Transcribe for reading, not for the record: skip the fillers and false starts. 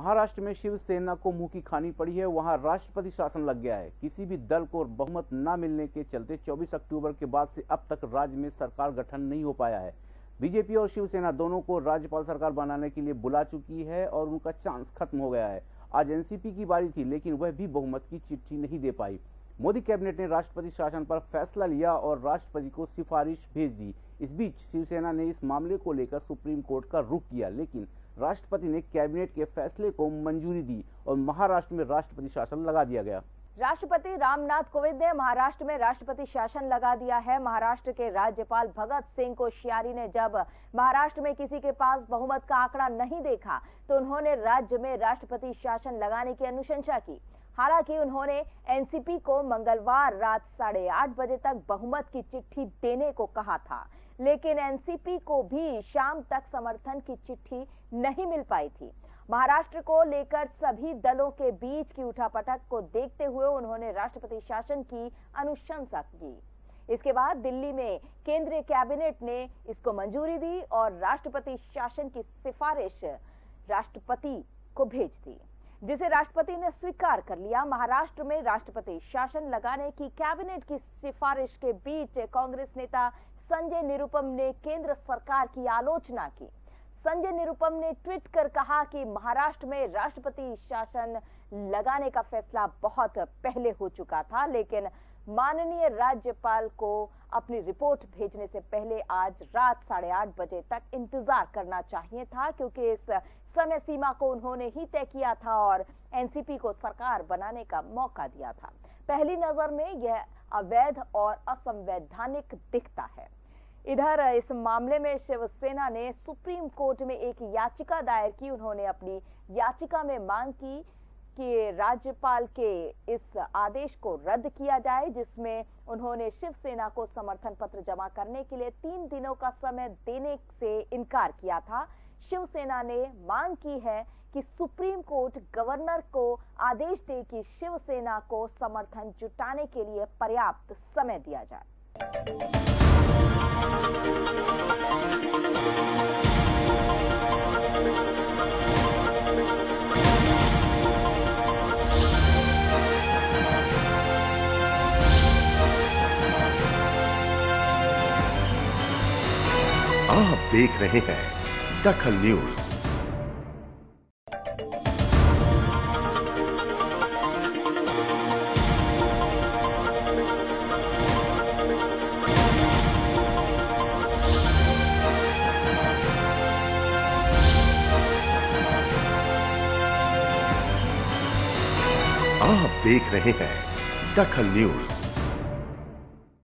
महाराष्ट्र में शिवसेना को मुंह की खानी पड़ी है। वहां राष्ट्रपति शासन लग गया है। किसी भी दल को बहुमत न मिलने के चलते 24 अक्टूबर के बाद से अब तक राज्य में सरकार गठन नहीं हो पाया है। बीजेपी और शिवसेना दोनों को राज्यपाल सरकार बनाने के लिए बुला चुकी है और उनका चांस खत्म हो गया है। आज एनसीपी की बारी थी, लेकिन वह भी बहुमत की चिट्ठी नहीं दे पाई। मोदी कैबिनेट ने राष्ट्रपति शासन पर फैसला लिया और राष्ट्रपति को सिफारिश भेज दी। इस बीच शिवसेना ने इस मामले को लेकर सुप्रीम कोर्ट का रुख किया, लेकिन राष्ट्रपति ने कैबिनेट के फैसले को मंजूरी दी और महाराष्ट्र में राष्ट्रपति शासन लगा दिया गया। राष्ट्रपति रामनाथ कोविंद ने महाराष्ट्र में राष्ट्रपति शासन लगा दिया है। महाराष्ट्र के राज्यपाल भगत सिंह कोश्यारी ने जब महाराष्ट्र में किसी के पास बहुमत का आंकड़ा नहीं देखा तो उन्होंने राज्य में राष्ट्रपति शासन लगाने की अनुशंसा की। हालांकि उन्होंने एनसीपी को मंगलवार रात 8:30 बजे तक बहुमत की चिट्ठी देने को कहा था, लेकिन एनसीपी को भी शाम तक समर्थन की चिट्ठी नहीं मिल पाई थी। महाराष्ट्र को लेकर सभी दलों के बीच की उठापटक को देखते हुए उन्होंने राष्ट्रपति शासन की अनुशंसा की। इसके बाद दिल्ली में केंद्रीय कैबिनेट ने इसको मंजूरी दी और राष्ट्रपति शासन की सिफारिश राष्ट्रपति को भेज दी, जिसे राष्ट्रपति ने स्वीकार कर लिया। महाराष्ट्र में राष्ट्रपति शासन लगाने की कैबिनेट की सिफारिश के बीच कांग्रेस नेता संजय निरुपम ने केंद्र सरकार की आलोचना की। संजय निरुपम ने ट्वीट कर कहा कि महाराष्ट्र में राष्ट्रपति शासन लगाने का फैसला बहुत पहले हो चुका था, लेकिन माननीय राज्यपाल को अपनी रिपोर्ट भेजने से पहले आज रात 8:30 बजे तक इंतजार करना चाहिए था, क्योंकि इस समय सीमा को उन्होंने ही तय किया था और एनसीपी को सरकार बनाने का मौका दिया था। पहली नजर में यह अवैध और असंवैधानिक दिखता है। इधर इस मामले में शिवसेना ने सुप्रीम कोर्ट में एक याचिका दायर की। उन्होंने अपनी याचिका में मांग की कि राज्यपाल के इस आदेश को रद्द किया जाए, जिसमें उन्होंने शिवसेना को समर्थन पत्र जमा करने के लिए 3 दिनों का समय देने से इनकार किया था। शिवसेना ने मांग की है कि सुप्रीम कोर्ट गवर्नर को आदेश दे कि शिवसेना को समर्थन जुटाने के लिए पर्याप्त समय दिया जाए। आप देख रहे हैं दखल न्यूज। आप देख रहे हैं दखल न्यूज।